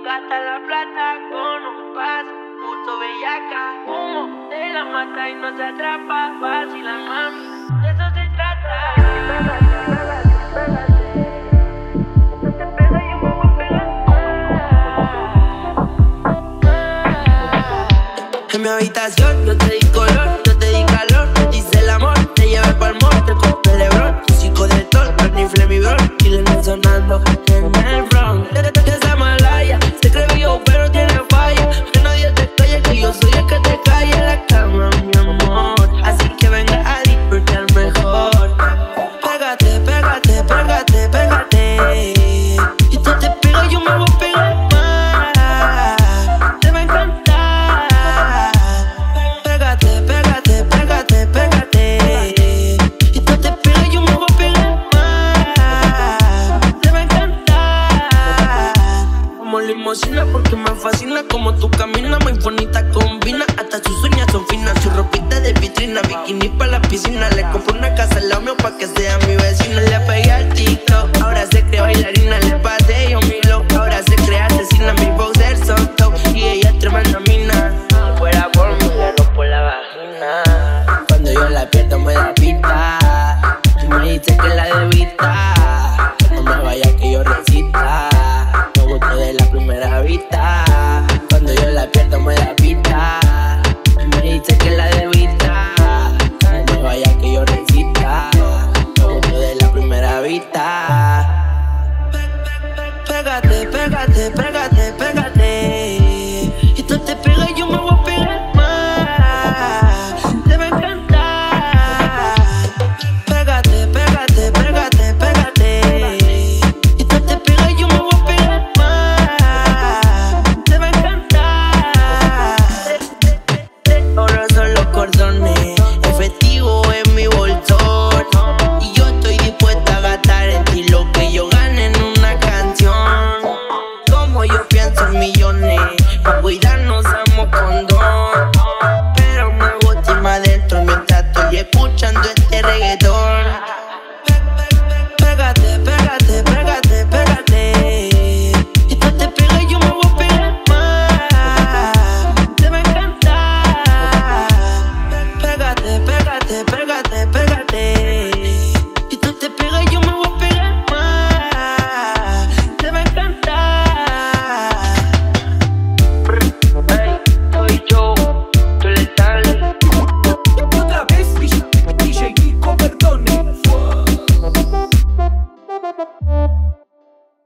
Gasta la plata con un paso, puto bellaca. Humo de la mata y no se atrapa. Fácil la mami, de eso se trata. No te pega, yo me voy a pegar. En mi habitación yo te di color, yo te di calor. Te hice el amor, te llevé pa'l mall, te compré Lebron. Músico del Tol, Barney Flemmy Bron. Killer sonando en el front. Esa malaya se cree vivo pero tiene falla. Que nadie te calle, que yo soy el que te calle en la cama, mi amor. Así que venga a disfrutar mejor. Pégate, pégate, pégate, pégate. Y tú te pegas, yo me voy a pegar más. Te va a encantar. Pégate, pégate, pégate, pégate. Y tú te pegas, yo me voy a pegar más. Te va a encantar. Como limosina porque me fascina como tú caminas. Muy bonita combina, hasta sus uñas son finas. Su ropita de vitrina, bikini pa' la piscina. Le compré una casa al lado mío pa' que sea mi vecina. Le pegué al TikTok, ahora se cree bailarina. Le pasé yo mi loco, ahora se cree asesina. Mi boxer son top y ella es tremenda mina. Si fuera por mí le rompo la vagina. Cuando yo la pierdo me da pita. Tú me dices que la debita. No me vaya que yo recita. Me gustó de la primera vista. Cuando yo la pierdo me da pita. Tú me dices que la debita. No me vaya que yo recita. Me gustó de la primera vista. Pégate, pégate, pégate, pégate.